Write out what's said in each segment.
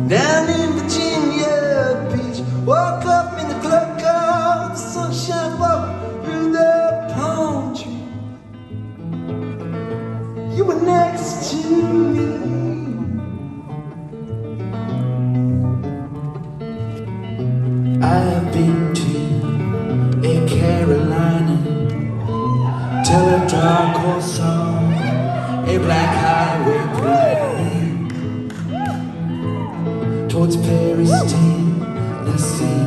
Down in Virginia Beach, woke up in the club car, the sunshine flowing through the palm tree. You were next to me. I've been to a Carolina, tell a dark horse song, a black highway playing towards Paris, Tennessee.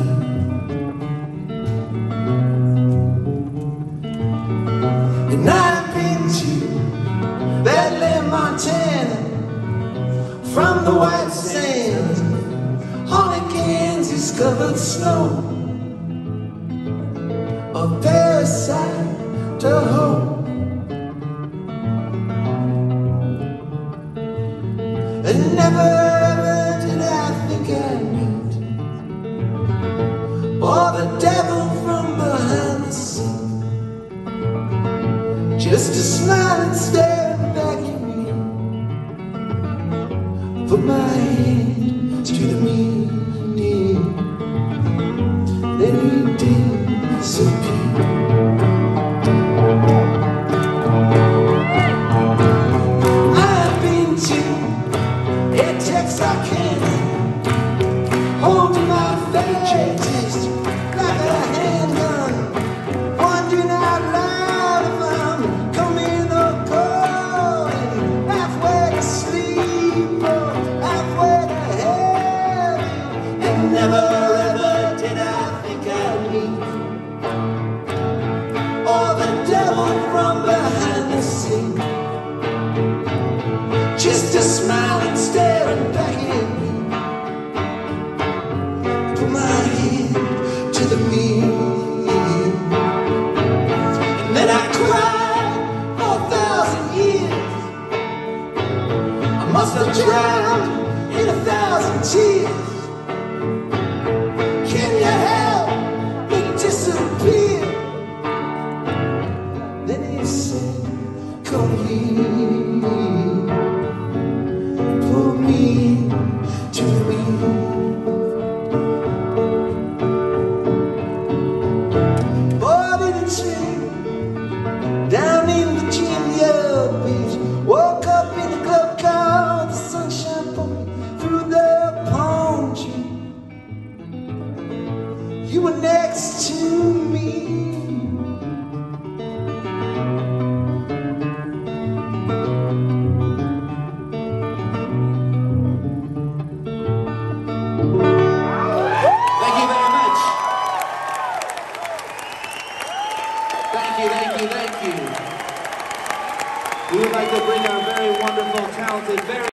And I've been to Bethlehem, Montana, from the white sands, honey Kansas covered snow, of Parasite to hope. And never ever did I think I'd meet or the devil from behind the scene, just a smiling staring back at me. Put my hand to the meaning, then he disappeared. I've been to a Texarkana, holding my face like a handgun, wondering out loud if I'm coming or going, halfway to sleep or halfway to heaven. And never ever did I think I'd meet or the devil from behind the scene, just a smiling staring back at me. Put my hand to the meaning, and then I cried for 1,000 years. I must have drowned in 1,000 tears. Can you help me disappear? Then he said, come here, pull me to me. Boarded a train down in Virginia Beach, woke up in a club car, the sunshine pouring through the palm tree. You were next to me. Thank you. We would like to bring our very wonderful, talented, very